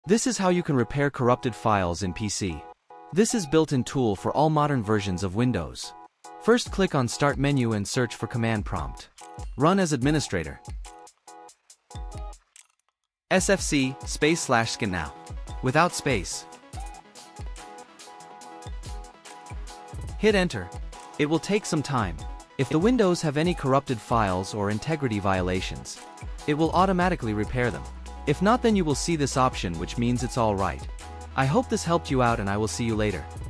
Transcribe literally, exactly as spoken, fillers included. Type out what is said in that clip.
This is how you can repair corrupted files in P C. This is built-in tool for all modern versions of Windows. First, click on Start menu and search for command prompt. Run as administrator. S F C space slash scan now. Without space. Hit enter. It will take some time. If the Windows have any corrupted files or integrity violations, it will automatically repair them. If not, then you will see this option, which means it's all right. I hope this helped you out, and I will see you later.